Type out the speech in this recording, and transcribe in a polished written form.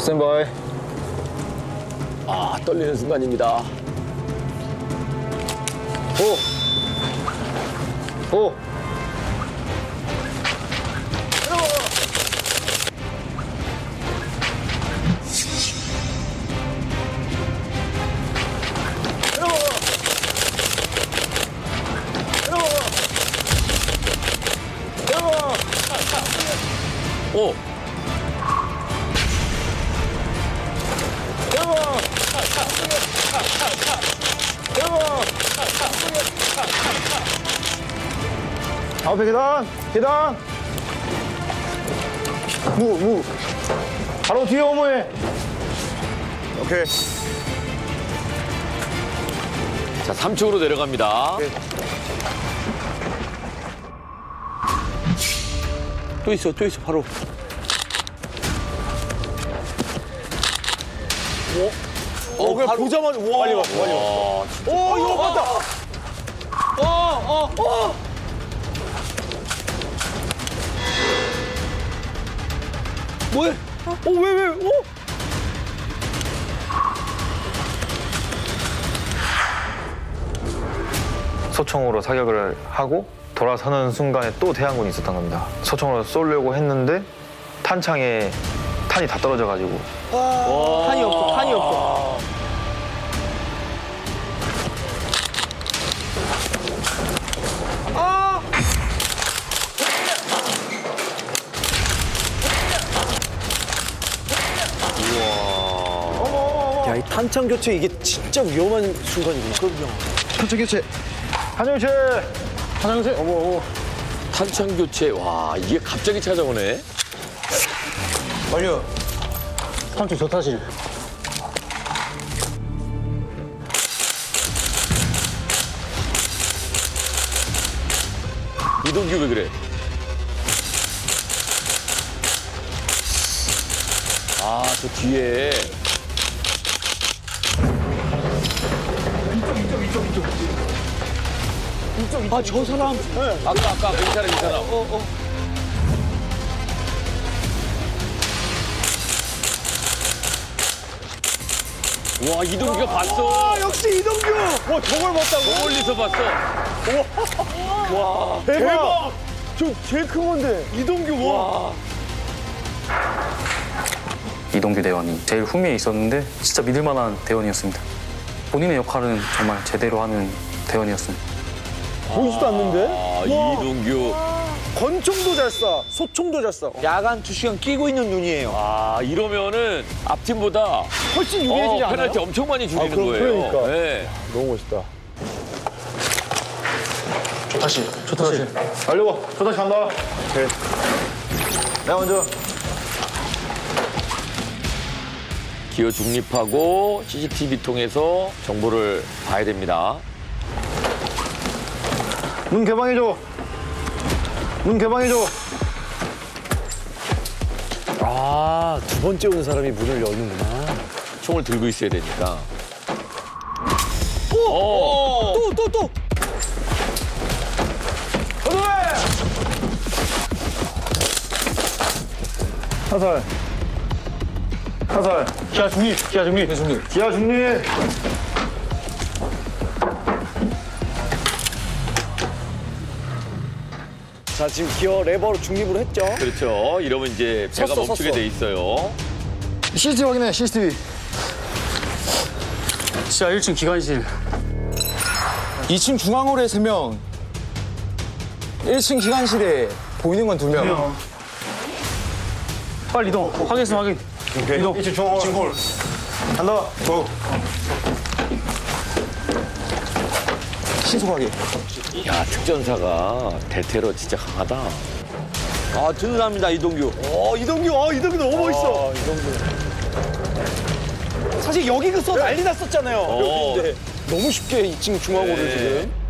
스탠바이. 아, 떨리는 순간입니다. 오! 오! 오! 앞에 계단! 계단! 무! 바로 뒤에 어머해! 오케이. 자, 3층으로 내려갑니다. 오케이. 또 있어, 바로. 그냥 바로. 보자마자, 와. 빨리 와. 오, 이거 봤다! 뭐해? 왜? 소총으로 사격을 하고 돌아서는 순간에 또 대항군이 있었던 겁니다. 소총으로 쏘려고 했는데 탄창에 탄이 다 떨어져가지고 탄이 없어. 야, 이 탄창 교체 이게 진짜 위험한 순간이구나. 그럼요. 탄창 교체. 한영재. 어머. 탄창 교체. 와, 이게 갑자기 찾아오네. 완료. 탄창 저타실. 이동규 왜 그래? 아, 저 뒤에. 아, 저 사람. 아까 괜찮아. 와, 이동규가 봤어. 역시 이동규! 와, 저걸 봤다고? 멀리서 봤어. 대박! 저 제일 큰 건데. 이동규, 와. 이동규 대원이 제일 후미에 있었는데 진짜 믿을 만한 대원이었습니다. 본인의 역할은 정말 제대로 하는 대원이었습니다. 보이지도 않는데? 아, 이동규. 권총도 잘 쏴, 소총도 잘 쏴. 야간 2시간 끼고 있는 눈이에요. 아, 이러면은 앞팀보다 훨씬 유리해지지 않아요? 페널티 엄청 많이 줄이는 그럼 거예요. 그러니까. 네. 너무 멋있다. 조타시. 달려봐. 조타시 간다. 오케이. 내가 먼저. 기어 중립하고 CCTV 통해서 정보를 봐야 됩니다. 문 개방해줘. 아, 두 번째 오는 사람이 문을 여는구나. 총을 들고 있어야 되니까. 또! 사살. 기아 중립. 기아 중립. 자, 지금 기어 레버로 중립으로 했죠. 그렇죠. 이러면 이제 배가 섰어. 멈추게 돼 있어요. CCTV 확인해, CCTV. 지하 1층 기관실. 2층 중앙홀에 3명, 1층 기관실에 보이는 건 2명. 빨리 이동. 확인했으면 확인. 오케이. 이동. 2층 중앙홀. 간다. 고. 신속하게. 야, 특전사가 대테러 진짜 강하다. 아, 든든합니다, 이동규. 이동규 너무 멋있어. 사실 여기 난리 났었잖아요. 어. 여기인데. 너무 쉽게 2층 중앙호를 네. 지금.